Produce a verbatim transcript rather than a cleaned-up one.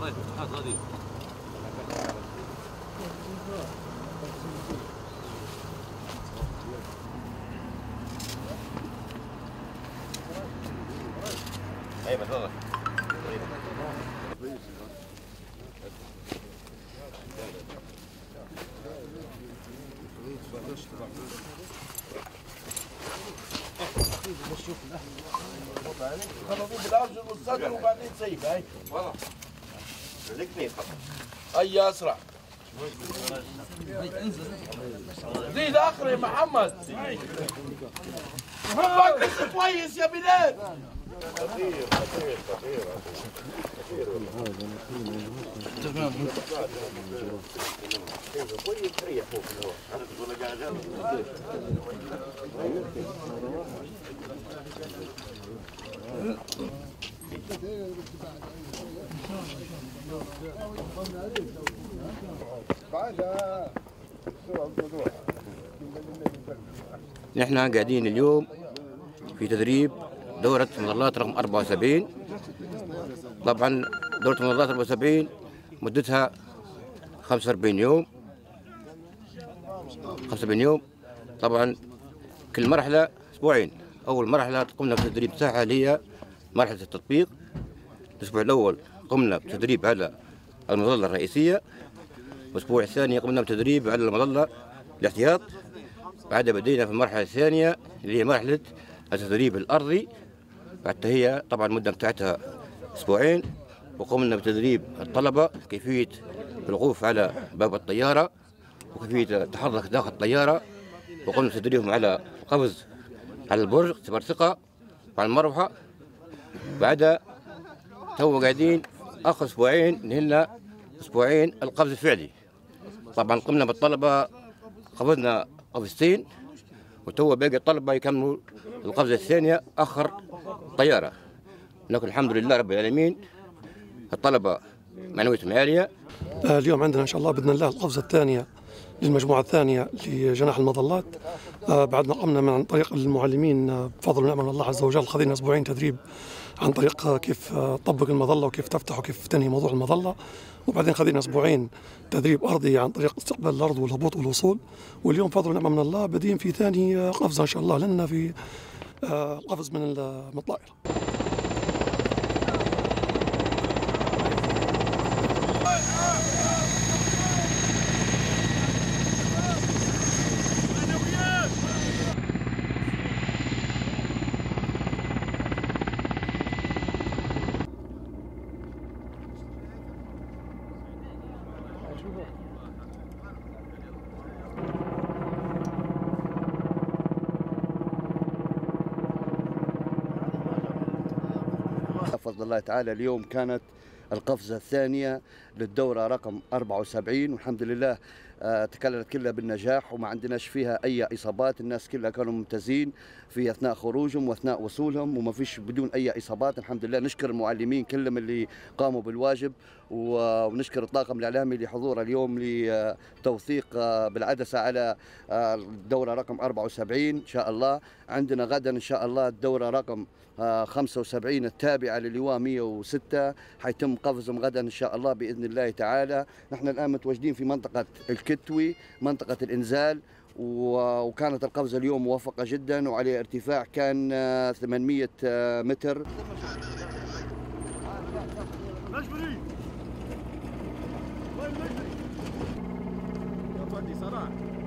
ايوه تفضل. خلطوه بالارجل والصدر وبعدين تسيب هاي. والله. رزقني فقط. اي اسرع. زيد اخر يا محمد. ركز كويس يا بلال. خطير خطير خطير خطير تمام. كويس تريح فوق الهواء. انا بقول لك قاعد نحن قاعدين اليوم في تدريب دورة مظلات رقم أربعة وسبعين. طبعا دورة مظلات أربعة وسبعين مدتها خمسة وأربعين يوم خمسة وأربعين يوم. طبعا كل مرحلة أسبوعين. أول مرحلة قمنا بتدريب ساحة اللي هي مرحلة التطبيق. الأسبوع الأول قمنا بتدريب على المظلة الرئيسية، والأسبوع الثاني قمنا بتدريب على المظلة الاحتياط. بعدها بدينا في المرحلة الثانية اللي هي مرحلة التدريب الأرضي. بعدها هي طبعا المدة بتاعتها أسبوعين، وقمنا بتدريب الطلبة كيفية الوقوف على باب الطيارة وكيفية التحرك داخل الطيارة، وقمنا بتدريبهم على القفز على البرج اختبار ثقة وعلى المروحة. بعدها تو قاعدين آخر أسبوعين اللي هن أسبوعين القفز الفعلي. طبعا قمنا بالطلبة قفزنا قفزتين، وتو باقي الطلبة يكملوا القفزة الثانية آخر طيارة. لكن الحمد لله رب العالمين الطلبة معنويتهم عالية. اليوم عندنا إن شاء الله بإذن الله القفزة الثانية للمجموعة الثانية لجناح المظلات. بعد ما قمنا من عن طريق المعلمين بفضل ونعم من الله عز وجل، خذينا أسبوعين تدريب عن طريق كيف تطبق المظلة وكيف تفتح وكيف تنهي موضوع المظلة، وبعدين خذينا أسبوعين تدريب أرضي عن طريق استقبال الأرض والهبوط والوصول. واليوم بفضل ونعم من الله بدين في ثاني قفزة إن شاء الله لنا في قفز من الطائرة. بفضل الله تعالى اليوم كانت القفزة الثانية للدورة رقم أربعة وسبعين، والحمد لله تكللت كلها بالنجاح وما عندناش فيها أي إصابات. الناس كلها كانوا ممتازين في أثناء خروجهم وأثناء وصولهم، وما فيش بدون أي إصابات الحمد لله. نشكر المعلمين كلهم اللي قاموا بالواجب، ونشكر الطاقم الإعلامي لحضوره اليوم لتوثيق بالعدسة على الدورة رقم أربعة وسبعين. إن شاء الله عندنا غدا إن شاء الله الدورة رقم خمسة وسبعين التابعة للواء مئة وستة، حيتم قفزهم غدا إن شاء الله بإذن الله تعالى. نحن الآن متواجدين في منطقة الكتوي، منطقة الإنزال، وكانت القفزة اليوم موفقة جدا وعلى ارتفاع كان ثمانمئة متر. مجبري وين مجبري؟ يا فندي صراحة